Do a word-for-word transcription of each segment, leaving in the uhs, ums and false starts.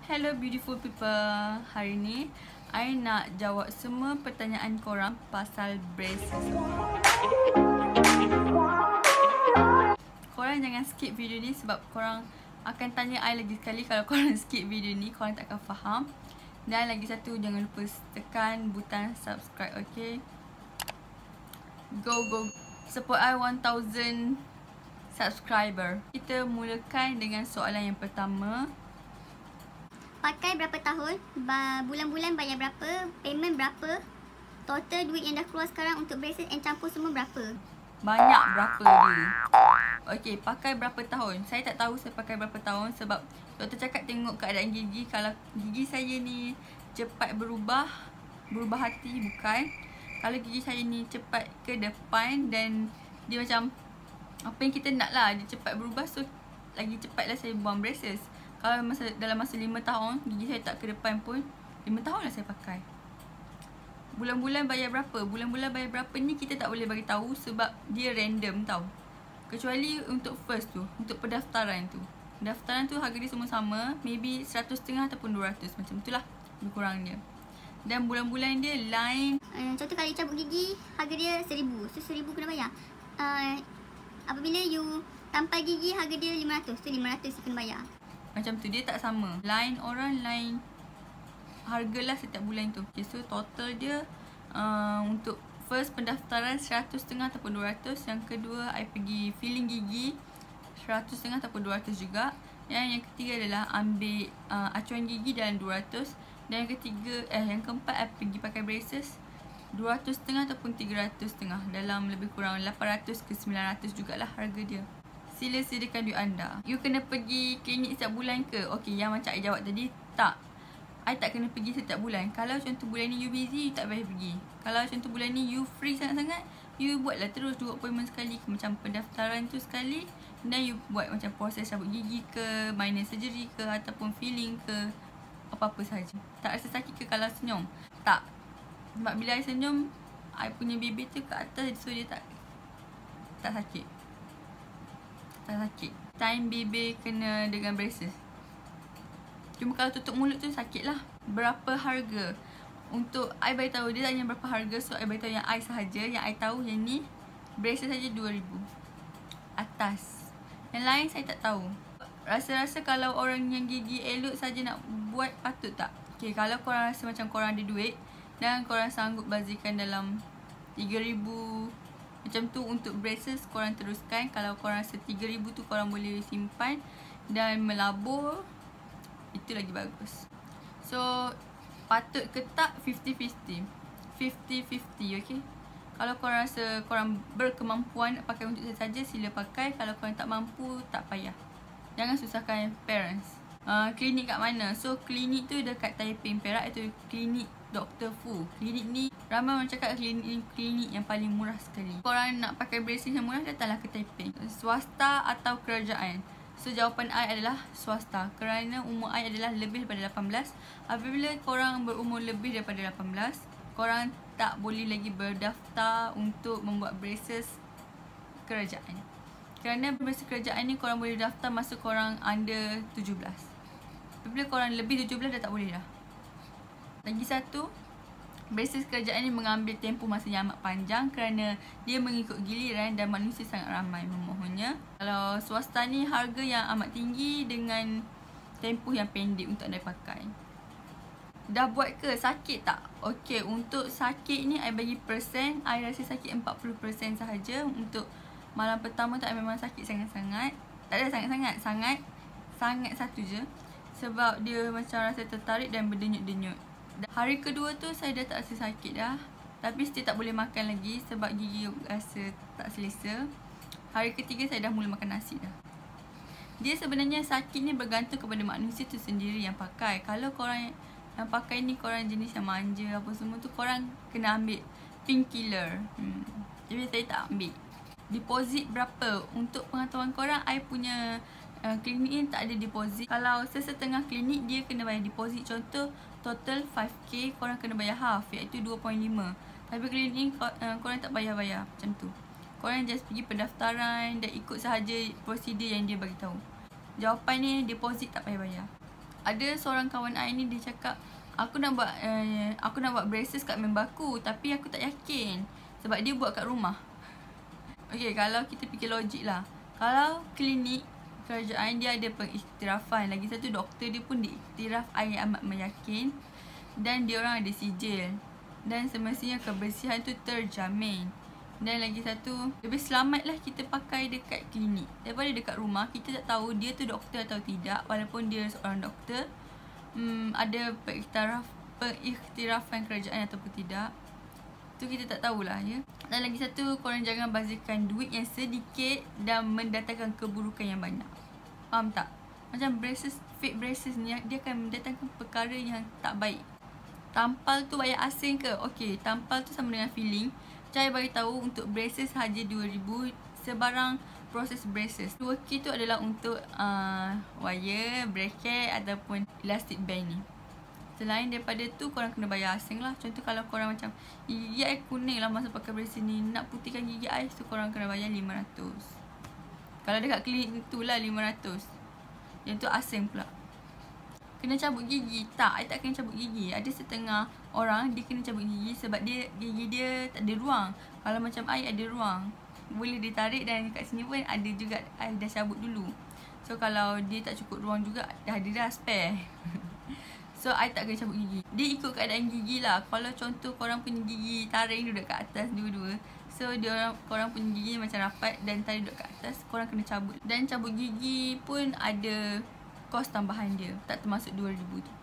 Hello beautiful people. Hari ni I nak jawab semua pertanyaan korang pasal braces. Korang jangan skip video ni sebab korang akan tanya I lagi sekali. Kalau korang skip video ni, korang takkan faham. Dan lagi satu, jangan lupa tekan butang subscribe, okay? Go go support I one thousand subscriber. Kita mulakan dengan soalan yang pertama. Pakai berapa tahun, bulan-bulan bayar berapa, payment berapa, total duit yang dah keluar sekarang untuk braces and campur semua berapa? Banyak berapa dia? Okey, pakai berapa tahun? Saya tak tahu saya pakai berapa tahun sebab doktor cakap tengok keadaan gigi. Kalau gigi saya ni cepat berubah, berubah hati bukan. Kalau gigi saya ni cepat ke depan dan dia macam apa yang kita nak lah, dia cepat berubah, so lagi cepatlah saya buang braces. Kalau masa, dalam masa lima tahun, gigi saya tak ke depan pun, lima tahun lah saya pakai. Bulan-bulan bayar berapa? Bulan-bulan bayar berapa ni kita tak boleh bagi tahu sebab dia random tau. Kecuali untuk first tu, untuk pendaftaran tu. Pendaftaran tu harga dia semua sama, maybe seratus ringgit ataupun dua ratus, macam tu lah lebih kurangnya. Dan bulan-bulan dia line. Uh, contoh kalau you cabut gigi, harga dia seribu. So seribu kena bayar. Uh, apabila you tampal gigi, harga dia lima ratus. So lima ratus you kena bayar. Macam tu, dia tak sama. Line orang lain hargalah setiap bulan tu. Okay, so total dia uh, untuk first pendaftaran seratus ringgit ataupun dua ratus. Yang kedua, I pergi filling gigi seratus ringgit ataupun dua ratus juga. Yang yang ketiga adalah ambil uh, acuan gigi dalam dua ratus. Dan yang ketiga, eh yang keempat, I pergi pakai braces dua ratus ringgit ataupun tiga ratus ringgit. Dalam lebih kurang lapan ratus ke sembilan ratus jugalah harga dia. Sila sediakan duit anda. You kena pergi klinik setiap bulan ke? Okey, yang macam I jawab tadi, tak. I tak kena pergi setiap bulan. Kalau contoh bulan ni you busy, you tak payah pergi. Kalau contoh bulan ni you free sangat-sangat, you buatlah terus dua appointment sekali. Macam pendaftaran tu sekali, dan you buat macam proses cabut gigi ke, minor surgery ke, ataupun filling ke, apa-apa sahaja. Tak rasa sakit ke kalau senyum? Tak. Sebab bila I senyum, I punya bibir tu ke atas, so dia tak tak sakit. Tak sakit. Time bibir kena dengan braces. Cuma kalau tutup mulut tu sakit lah. Berapa harga? Untuk I beritahu, dia tanya berapa harga, so I beritahu yang I sahaja. Yang I tahu yang ni braces saja dua ribu atas. Yang lain saya tak tahu. Rasa-rasa kalau orang yang gigi elok saja nak buat, patut tak? Okay, kalau korang rasa macam korang ada duit dan korang sanggup bazirkan dalam tiga ribu macam tu untuk braces, korang teruskan. Kalau korang rasa tiga ribu tu korang boleh simpan dan melabur, itu lagi bagus. So patut ke tak fifty fifty. fifty fifty, okay? Kalau korang rasa korang berkemampuan nak pakai untuk saya saja, sila pakai. Kalau korang tak mampu, tak payah. Jangan susahkan parents. Uh, klinik kat mana? So klinik tu dekat Taiping, Perak, itu klinik doktor Fu. Klinik ni ramai orang cakap klinik ni klinik yang paling murah sekali. Korang nak pakai braces yang murah, datanglah ke Taiping. Swasta atau kerajaan? So jawapan I adalah swasta, kerana umur I adalah lebih daripada lapan belas. Apabila korang berumur lebih daripada lapan belas, korang tak boleh lagi berdaftar untuk membuat braces kerajaan. Kerana braces kerajaan ni korang boleh daftar masa korang under tujuh belas. Apabila korang lebih tujuh belas dah tak boleh dah. Lagi satu, braces kerajaan ni mengambil tempoh masa yang amat panjang kerana dia mengikut giliran dan manusia sangat ramai memohonnya. Kalau swasta ni harga yang amat tinggi dengan tempoh yang pendek untuk anda pakai. Dah buat ke? Sakit tak? Okey, untuk sakit ni I bagi persen. I rasa sakit empat puluh peratus sahaja. Untuk malam pertama tu I memang sakit sangat-sangat. Tak ada sangat-sangat, sangat sangat satu je. Sebab dia macam rasa tertarik dan berdenyut-denyut. Hari kedua tu saya dah tak rasa sakit dah. Tapi still tak boleh makan lagi sebab gigi rasa tak selesa. Hari ketiga saya dah mula makan nasi dah. Dia sebenarnya sakit ni bergantung kepada manusia tu sendiri yang pakai. Kalau korang yang pakai ni korang jenis yang manja apa semua tu, korang kena ambil painkiller. Hmm. Jadi saya tak ambil. Deposit berapa? Untuk pengetahuan korang, I punya uh, klinik ni tak ada deposit. Kalau sesetengah klinik dia kena bayar deposit. Contoh total five K, korang kena bayar half, iaitu two point five. Tapi klinik ni uh, korang tak bayar-bayar macam tu. Korang just pergi pendaftaran dan ikut sahaja prosedur yang dia bagi tahu. Jawapan ni deposit tak payah bayar. Ada seorang kawan I ni dia cakap, Aku nak buat uh, Aku nak buat braces kat member aku, tapi aku tak yakin sebab dia buat kat rumah. Okay, kalau kita fikir logik lah, kalau klinik kerajaan dia ada pengiktirafan, lagi satu doktor dia pun diiktiraf I amat meyakin, dan dia orang ada sijil, dan semestinya kebersihan tu terjamin. Dan lagi satu, lebih selamat lah kita pakai dekat klinik daripada dekat rumah. Kita tak tahu dia tu doktor atau tidak, walaupun dia seorang doktor, hmm, ada pengiktiraf, pengiktirafan kerajaan ataupun tidak, tu kita tak tahulah ya. Dan lagi satu, korang jangan bazirkan duit yang sedikit dan mendatangkan keburukan yang banyak. Faham tak? Macam braces, fake braces ni, dia akan mendatangkan perkara yang tak baik. Tampal tu bayar asing ke? Okay, tampal tu sama dengan filling. Saya bagi tahu untuk braces sahaja dua ribu sebarang proses braces. dua K tu adalah untuk uh, wire, bracket ataupun elastic band ni. Selain daripada tu, korang kena bayar asing lah. Contoh kalau korang macam, gigi I kuning lah masa pakai braces ni, nak putihkan gigi I, so korang kena bayar lima ratus. Kalau dekat klinik tu lah lima ratus. Yang tu asing pula. Kena cabut gigi? Tak, I tak kena cabut gigi. Ada setengah orang dia kena cabut gigi sebab dia gigi dia tak ada ruang. Kalau macam I ada ruang, boleh ditarik, dan kat sini pun ada juga I dah cabut dulu. So kalau dia tak cukup ruang juga, dah ada dah spare. So I tak kena cabut gigi. Dia ikut keadaan gigi lah. Kalau contoh korang punya gigi taring duduk kat atas dua-dua, so dia orang, korang punya gigi macam rapat dan taring duduk kat atas, korang kena cabut. Dan cabut gigi pun ada kos tambahan dia, tak termasuk dua ribu tu.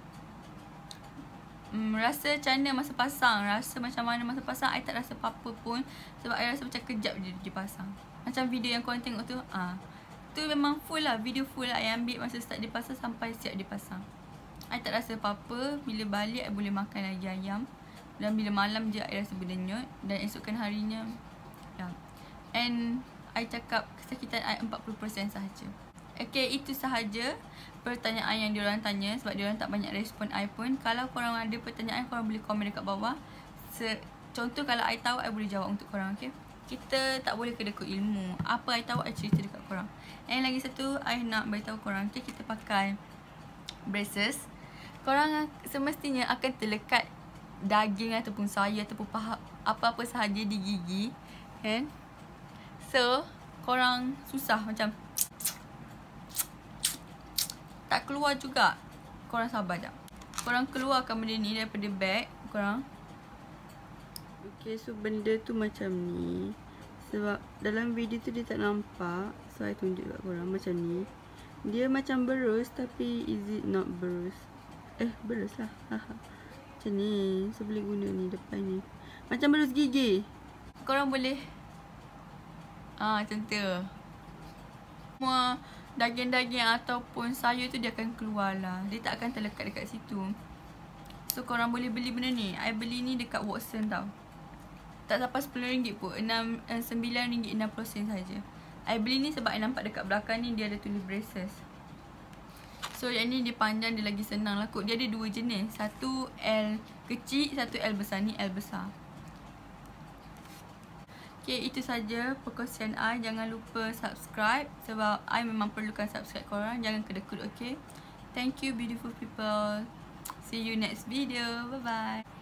Hmm, rasa macam mana masa pasang? Rasa macam mana masa pasang? I tak rasa apa-apa pun, sebab I rasa macam kejap je dia pasang. Macam video yang korang tengok tu, ah, tu memang full lah, video full lah I ambil masa start dia pasang sampai siap dia pasang. I tak rasa apa-apa. Bila balik I boleh makan lagi ayam, dan bila malam je I rasa berdenyut, dan esokkan harinya ya. And I cakap kesakitan I empat puluh peratus sahaja. Okay, itu sahaja pertanyaan yang diorang tanya, sebab diorang tak banyak respon I pun. Kalau korang ada pertanyaan, korang boleh komen dekat bawah. Se Contoh kalau I tahu, I boleh jawab untuk korang, okay? Kita tak boleh kedekut ilmu. Apa I tahu, I cerita dekat korang. And lagi satu, I nak beritahu korang, okay, kita pakai braces, korang semestinya akan terlekat daging ataupun sayur ataupun paha, apa-apa sahaja di gigi, kan? So, korang susah macam tak keluar juga. Korang sabar jap. Korang keluarkan benda ni daripada bag korang. Okay, so benda tu macam ni. Sebab dalam video tu dia tak nampak, so I tunjuk kat korang macam ni. Dia macam berus, tapi is it not berus? Eh, berus lah. Macam ni. So boleh guna ni depan ni, macam berus gigi. Korang boleh Ah, macam tu. Semua daging-daging ataupun sayur tu dia akan keluar lah. Dia tak akan terlekat dekat situ. So korang boleh beli benda ni. I beli ni dekat Watson tau. Tak sampai sepuluh ringgit pun, sembilan ringgit enam puluh sen saja. I beli ni sebab I nampak dekat belakang ni dia ada tulis braces. So yang ni dia panjang, dia lagi senang lah kot. Dia ada dua jenis, satu L kecil, satu L besar. Ni L besar. Okay, itu saja perkongsian I. Jangan lupa subscribe, sebab I memang perlukan subscribe korang. Jangan kedekut, okay? Thank you beautiful people. See you next video. Bye bye.